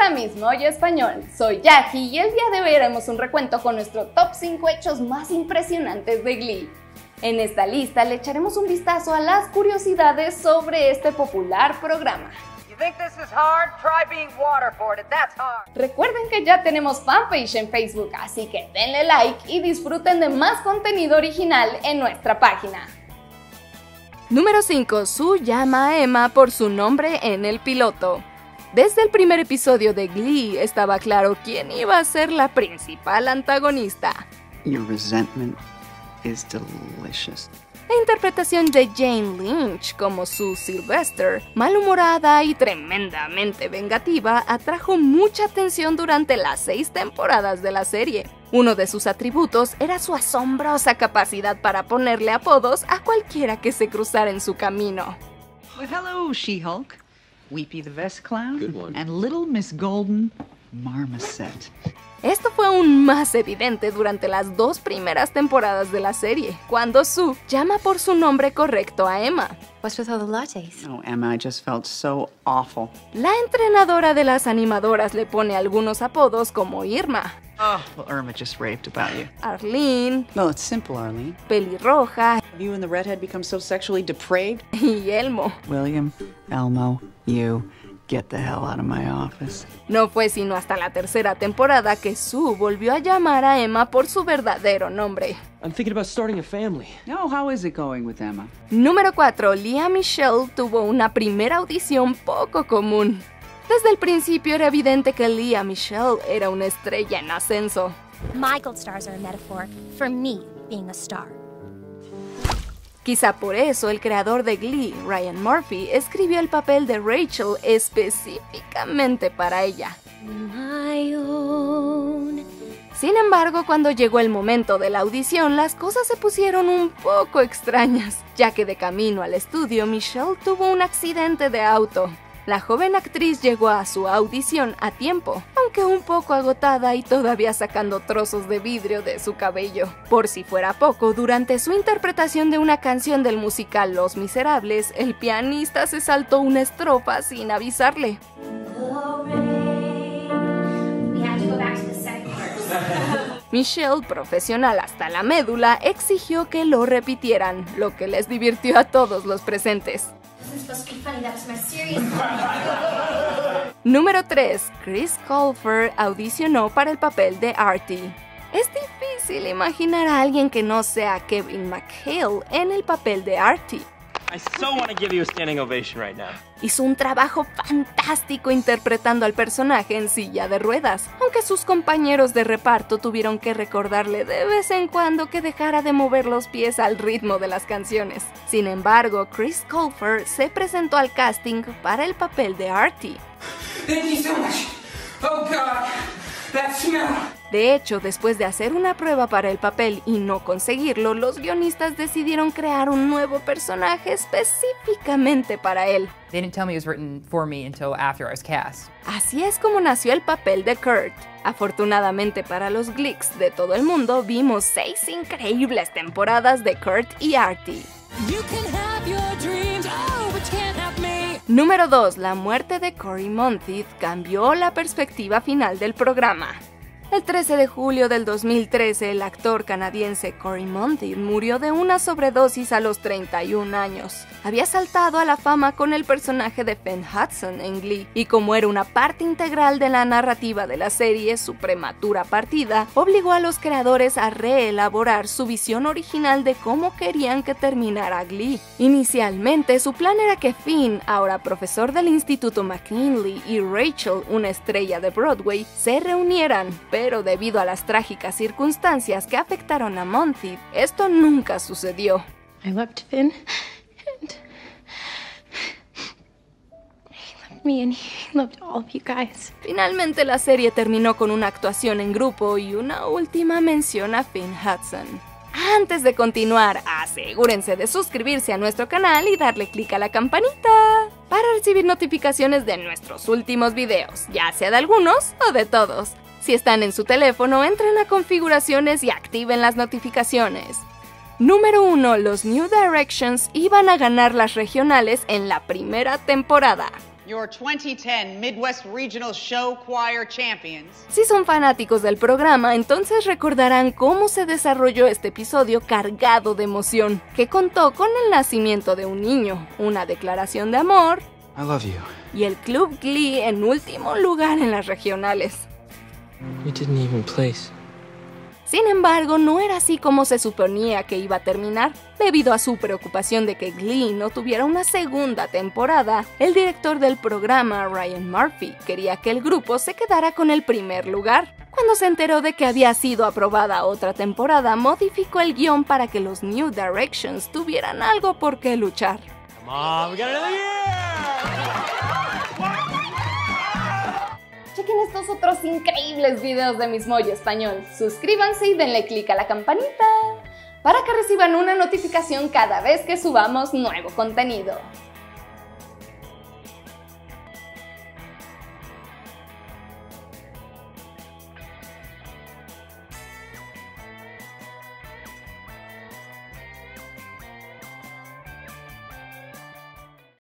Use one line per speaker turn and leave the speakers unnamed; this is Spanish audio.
a Miss Moyo Español. Soy Jackie y el día de hoy haremos un recuento con nuestro top 5 hechos más impresionantes de Glee. En esta lista le echaremos un vistazo a las curiosidades sobre este popular programa. Recuerden que ya tenemos fanpage en Facebook, así que denle like y disfruten de más contenido original en nuestra página. Número 5. Sue llama a Emma por su nombre en el piloto. Desde el primer episodio de Glee estaba claro quién iba a ser la principal antagonista.
Your resentment is delicious.
La interpretación de Jane Lynch como Sue Sylvester, malhumorada y tremendamente vengativa, atrajo mucha atención durante las 6 temporadas de la serie. Uno de sus atributos era su asombrosa capacidad para ponerle apodos a cualquiera que se cruzara en su camino.
Well, hello, She-Hulk, Weepy the Vest Clown, and Little Miss Golden Marmoset.
Esto fue aún más evidente durante las 2 primeras temporadas de la serie, cuando Sue llama por su nombre correcto a Emma.
What's with all the lattes?
Oh, Emma, I just felt so awful.
La entrenadora de las animadoras le pone algunos apodos como Irma,
Well, Irma just raved about you.
Arlene,
No, it's simple, Arlene.
Pelirroja
Have you and the redhead become so sexually depraved?
y Elmo.
William, Elmo, you, get the hell out of my office.
No fue sino hasta la tercera temporada que Sue volvió a llamar a Emma por su verdadero nombre.
I'm thinking about starting a family.
No, how is it going with Emma?
Número 4. Lea Michele tuvo una primera audición poco común. Desde el principio era evidente que Lea Michele era una estrella en ascenso.
My gold stars are a metaphor for me being a star.
Quizá por eso el creador de Glee, Ryan Murphy, escribió el papel de Rachel específicamente para ella.
My own.
Sin embargo, cuando llegó el momento de la audición, las cosas se pusieron un poco extrañas, ya que de camino al estudio, Michele tuvo un accidente de auto. La joven actriz llegó a su audición a tiempo, aunque un poco agotada y todavía sacando trozos de vidrio de su cabello. Por si fuera poco, durante su interpretación de una canción del musical Los Miserables, el pianista se saltó una estrofa sin avisarle. Michele, profesional hasta la médula, exigió que lo repitieran, lo que les divirtió a todos los presentes. Número 3. Chris Colfer audicionó para el papel de Artie. Es difícil imaginar a alguien que no sea Kevin McHale en el papel de Artie.
I so want to give you a standing ovation right now.
Hizo un trabajo fantástico interpretando al personaje en silla de ruedas, aunque sus compañeros de reparto tuvieron que recordarle de vez en cuando que dejara de mover los pies al ritmo de las canciones. Sin embargo, Chris Colfer se presentó al casting para el papel de Artie.
Thank you so much. Oh God, that smell.
De hecho, después de hacer una prueba para el papel y no conseguirlo, los guionistas decidieron crear un nuevo personaje específicamente para él.
They didn't tell me it was written for me until after I was cast.
Así es como nació el papel de Kurt. Afortunadamente para los Gleeks de todo el mundo, vimos 6 increíbles temporadas de Kurt y Artie. Número 2. La muerte de Cory Monteith cambió la perspectiva final del programa. El 13 de julio del 2013, el actor canadiense Cory Monteith murió de una sobredosis a los 31 años. Había saltado a la fama con el personaje de Finn Hudson en Glee, y como era una parte integral de la narrativa de la serie, su prematura partida obligó a los creadores a reelaborar su visión original de cómo querían que terminara Glee. Inicialmente, su plan era que Finn, ahora profesor del Instituto McKinley, y Rachel, una estrella de Broadway, se reunieran, pero debido a las trágicas circunstancias que afectaron a Monteith, esto nunca sucedió.
I loved Finn, and he loved me, and he loved all of you guys.
Finalmente la serie terminó con una actuación en grupo y una última mención a Finn Hudson. Antes de continuar, asegúrense de suscribirse a nuestro canal y darle clic a la campanita para recibir notificaciones de nuestros últimos videos, ya sea de algunos o de todos. Si están en su teléfono, entren a configuraciones y activen las notificaciones. Número 1. Los New Directions iban a ganar las regionales en la primera temporada.
your 2010 Midwest Regional Show Choir champions.
Si son fanáticos del programa, entonces recordarán cómo se desarrolló este episodio cargado de emoción, que contó con el nacimiento de un niño, una declaración de amor
I love you.
y el Club Glee en último lugar en las regionales.
We didn't even place.
Sin embargo, no era así como se suponía que iba a terminar. Debido a su preocupación de que Glee no tuviera una segunda temporada, el director del programa, Ryan Murphy, quería que el grupo se quedara con el primer lugar. Cuando se enteró de que había sido aprobada otra temporada, modificó el guión para que los New Directions tuvieran algo por qué luchar.
Come on, we got another year!
Chequen estos otros increíbles videos de Miss Molly Español. Suscríbanse y denle click a la campanita para que reciban una notificación cada vez que subamos nuevo contenido.